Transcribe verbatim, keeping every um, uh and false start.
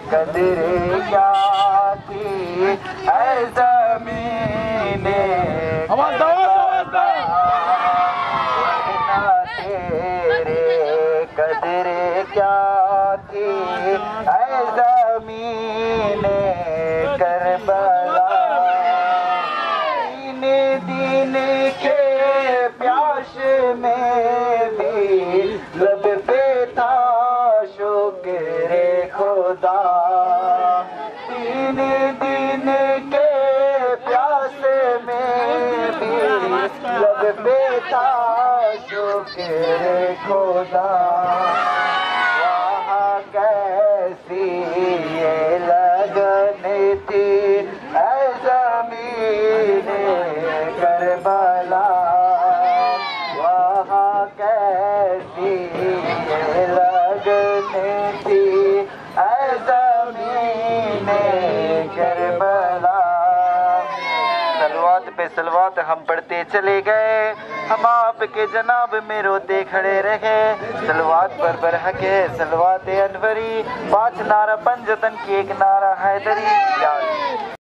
कदरे क्या थी ऐ ज़मीने तेरे कदरे क्या थी ऐ ज़मीने करबला। दीन के प्यास में भी लब पे था शुक्र खुदा। दीन दीन के प्यास में भी लब पे था शुक्र खुदा। वहाँ कैसी ये लगन थी ऐ ज़मीने करबला। वहाँ कैसी ये लगन थी ऐ ज़मीने करबला। सलवात पे सलवात हम पढ़ते चले गए, हम आपके जनाब में रोते खड़े रहे। सलवात पर बरहक है सलवात अनवरी, पांच नारा पंजतन की एक नारा हैदरी।